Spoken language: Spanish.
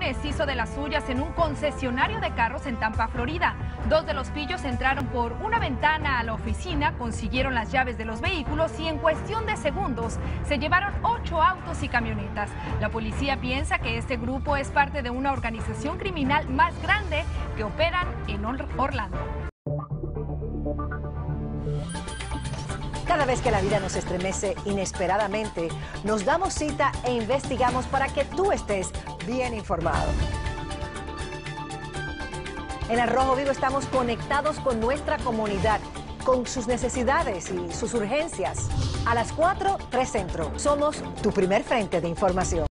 viernes hizo de las suyas en un concesionario de carros en Tampa, Florida. Dos de los pillos entraron por una ventana a la oficina, consiguieron las llaves de los vehículos y en cuestión de segundos se llevaron 8 autos y camionetas. La policía piensa que este grupo es parte de una organización criminal más grande que operan en Orlando. Cada vez que la vida nos estremece inesperadamente, nos damos cita e investigamos para que tú estés bien informado. En Al Rojo Vivo estamos conectados con nuestra comunidad, con sus necesidades y sus urgencias. A las 4, 3 Centro. Somos tu primer frente de información.